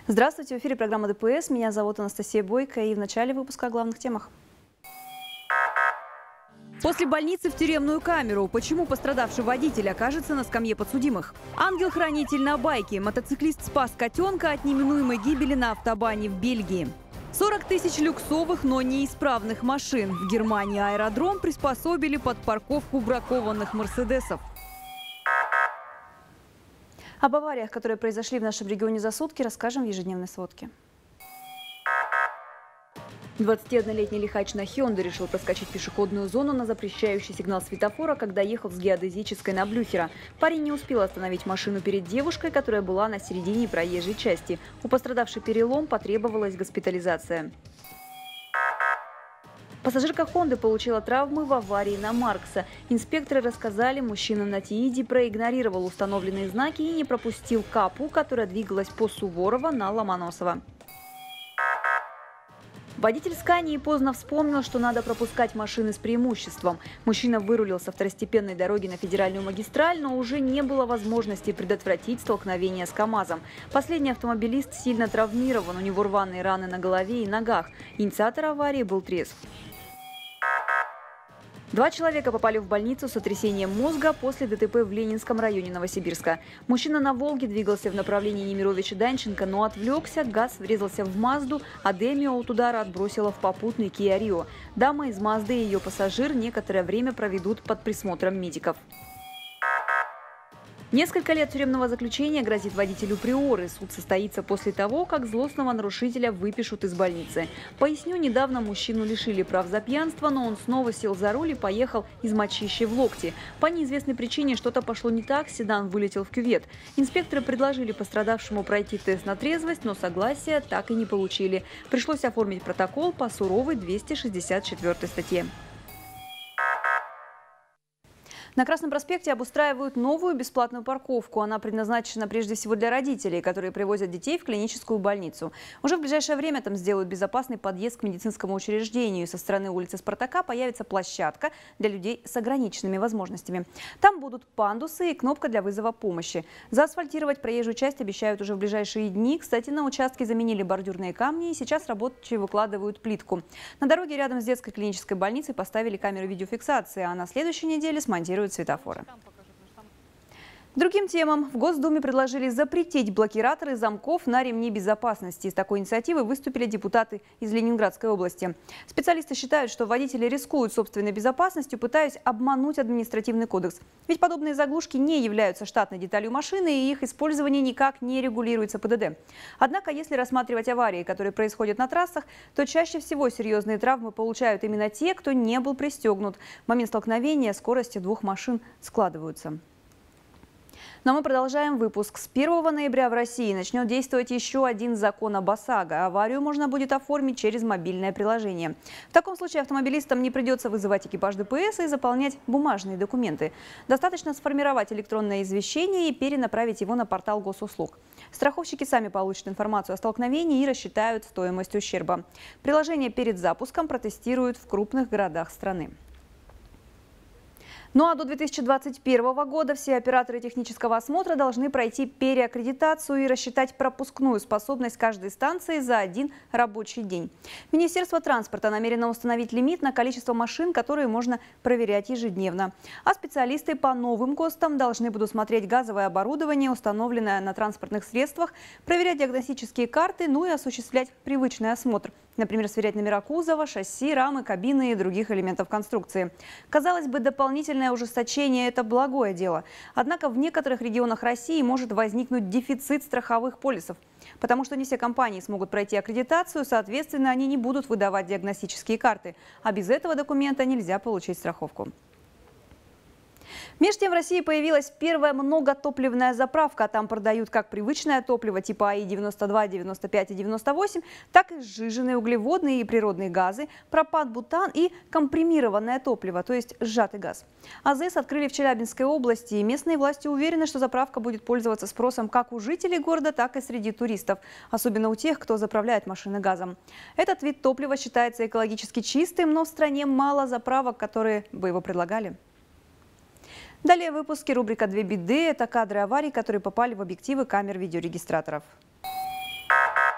Здравствуйте, в эфире программа ДПС. Меня зовут Анастасия Бойко, и в начале выпуска о главных темах. После больницы в тюремную камеру. Почему пострадавший водитель окажется на скамье подсудимых? Ангел-хранитель на байке. Мотоциклист спас котенка от неминуемой гибели на автобане в Бельгии. 40 тысяч люксовых, но неисправных машин. В Германии аэродром приспособили под парковку бракованных мерседесов. Об авариях, которые произошли в нашем регионе за сутки, расскажем в ежедневной сводке. 21-летний лихач на Hyundai решил проскочить пешеходную зону на запрещающий сигнал светофора, когда ехал с геодезической на Блюхера. Парень не успел остановить машину перед девушкой, которая была на середине проезжей части. У пострадавшей перелом, потребовалась госпитализация. Пассажирка Honda получила травмы в аварии на Маркса. Инспекторы рассказали, мужчина на Тииде проигнорировал установленные знаки и не пропустил Капу, которая двигалась по Суворова на Ломоносова. Водитель Скании поздно вспомнил, что надо пропускать машины с преимуществом. Мужчина вырулил со второстепенной дороги на федеральную магистраль, но уже не было возможности предотвратить столкновение с КАМАЗом. Последний автомобилист сильно травмирован, у него рваные раны на голове и ногах. Инициатор аварии был трезв. 2 человека попали в больницу с сотрясением мозга после ДТП в Ленинском районе Новосибирска. Мужчина на «Волге» двигался в направлении Немировича-Данченко, но отвлекся, газ врезался в «Мазду», а Демио от удара отбросила в попутный Kia Rio. Дама из «Мазды» и ее пассажир некоторое время проведут под присмотром медиков. Несколько лет тюремного заключения грозит водителю Приоры. Суд состоится после того, как злостного нарушителя выпишут из больницы. Поясню, недавно мужчину лишили прав за пьянство, но он снова сел за руль и поехал из мочищи в Локти. По неизвестной причине что-то пошло не так, седан вылетел в кювет. Инспекторы предложили пострадавшему пройти тест на трезвость, но согласия так и не получили. Пришлось оформить протокол по суровой 264 статье. На Красном проспекте обустраивают новую бесплатную парковку. Она предназначена прежде всего для родителей, которые привозят детей в клиническую больницу. Уже в ближайшее время там сделают безопасный подъезд к медицинскому учреждению. Со стороны улицы Спартака появится площадка для людей с ограниченными возможностями. Там будут пандусы и кнопка для вызова помощи. Заасфальтировать проезжую часть обещают уже в ближайшие дни. Кстати, на участке заменили бордюрные камни, и сейчас рабочие выкладывают плитку. На дороге рядом с детской клинической больницей поставили камеру видеофиксации, а на следующей неделе смонтируют светофоры. К другим темам. В Госдуме предложили запретить блокираторы замков на ремни безопасности. С такой инициативой выступили депутаты из Ленинградской области. Специалисты считают, что водители рискуют собственной безопасностью, пытаясь обмануть административный кодекс. Ведь подобные заглушки не являются штатной деталью машины, и их использование никак не регулируется ПДД. Однако, если рассматривать аварии, которые происходят на трассах, то чаще всего серьезные травмы получают именно те, кто не был пристегнут. В момент столкновения скорости 2 машин складываются. Но мы продолжаем выпуск. С 1 ноября в России начнет действовать еще один закон об ОСАГО. Аварию можно будет оформить через мобильное приложение. В таком случае автомобилистам не придется вызывать экипаж ДПС и заполнять бумажные документы. Достаточно сформировать электронное извещение и перенаправить его на портал госуслуг. Страховщики сами получат информацию о столкновении и рассчитают стоимость ущерба. Приложение перед запуском протестируют в крупных городах страны. Ну а до 2021 года все операторы технического осмотра должны пройти переаккредитацию и рассчитать пропускную способность каждой станции за 1 рабочий день. Министерство транспорта намерено установить лимит на количество машин, которые можно проверять ежедневно. А специалисты по новым ГОСТам должны будут смотреть газовое оборудование, установленное на транспортных средствах, проверять диагностические карты, ну и осуществлять привычный осмотр. Например, сверять номера кузова, шасси, рамы, кабины и других элементов конструкции. Казалось бы, дополнительное ужесточение – это благое дело. Однако в некоторых регионах России может возникнуть дефицит страховых полисов. Потому что не все компании смогут пройти аккредитацию, соответственно, они не будут выдавать диагностические карты. А без этого документа нельзя получить страховку. Меж тем в России появилась первая многотопливная заправка. Там продают как привычное топливо типа АИ-92, 95 и 98, так и сжиженные углеводные и природные газы, пропан-бутан и компримированное топливо, то есть сжатый газ. АЗС открыли в Челябинской области, и местные власти уверены, что заправка будет пользоваться спросом как у жителей города, так и среди туристов, особенно у тех, кто заправляет машины газом. Этот вид топлива считается экологически чистым, но в стране мало заправок, которые бы его предлагали. Далее в выпуске рубрика «Две беды» – это кадры аварий, которые попали в объективы камер видеорегистраторов.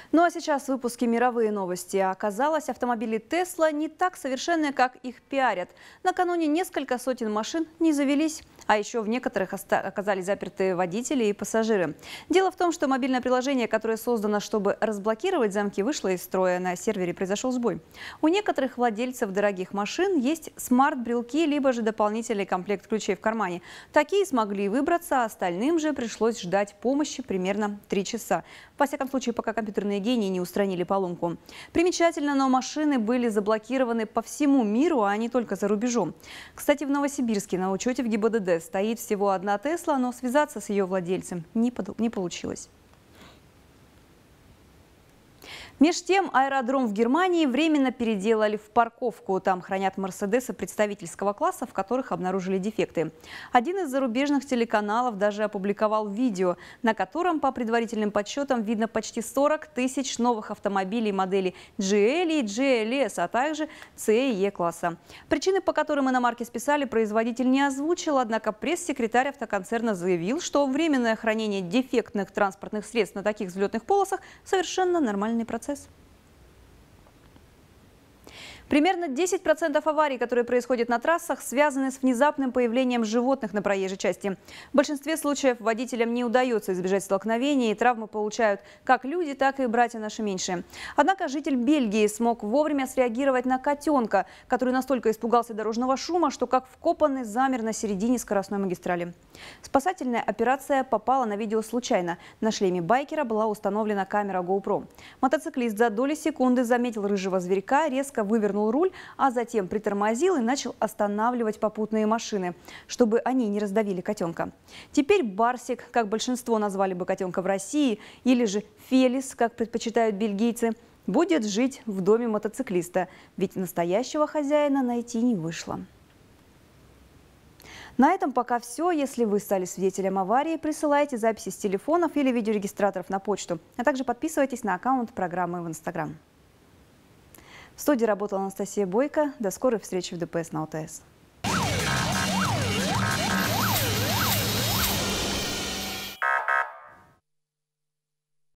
Ну а сейчас в выпуске «Мировые новости». Оказалось, автомобили Tesla не так совершенны, как их пиарят. Накануне несколько сотен машин не завелись, а еще в некоторых оказались заперты водители и пассажиры. Дело в том, что мобильное приложение, которое создано, чтобы разблокировать замки, вышло из строя. На сервере произошел сбой. У некоторых владельцев дорогих машин есть смарт-брелки, либо же дополнительный комплект ключей в кармане. Такие смогли выбраться, а остальным же пришлось ждать помощи примерно 3 часа. Во всяком случае, пока компьютерные гении не устранили поломку. Примечательно, но машины были заблокированы по всему миру, а не только за рубежом. Кстати, в Новосибирске на учете в ГИБДД стоит всего одна Тесла, но связаться с ее владельцем не получилось. Меж тем, аэродром в Германии временно переделали в парковку. Там хранят мерседесы представительского класса, в которых обнаружили дефекты. Один из зарубежных телеканалов даже опубликовал видео, на котором, по предварительным подсчетам, видно почти 40 тысяч новых автомобилей модели GL и GLS, а также C и E класса. Причины, по которым иномарки списали, производитель не озвучил, однако пресс-секретарь автоконцерна заявил, что временное хранение дефектных транспортных средств на таких взлетных полосах совершенно нормальный процесс. Примерно 10% аварий, которые происходят на трассах, связаны с внезапным появлением животных на проезжей части. В большинстве случаев водителям не удается избежать столкновений, и травмы получают как люди, так и братья наши меньшие. Однако житель Бельгии смог вовремя среагировать на котенка, который настолько испугался дорожного шума, что как вкопанный замер на середине скоростной магистрали. Спасательная операция попала на видео случайно. На шлеме байкера была установлена камера GoPro. Мотоциклист за доли секунды заметил рыжего зверька, резко вывернул руль, а затем притормозил и начал останавливать попутные машины, чтобы они не раздавили котенка. Теперь Барсик, как большинство назвали бы котенка в России, или же Фелис, как предпочитают бельгийцы, будет жить в доме мотоциклиста, ведь настоящего хозяина найти не вышло. На этом пока все. Если вы стали свидетелем аварии, присылайте записи с телефонов или видеорегистраторов на почту, а также подписывайтесь на аккаунт программы в Instagram. В студии работала Анастасия Бойко. До скорой встречи в ДПС на ОТС.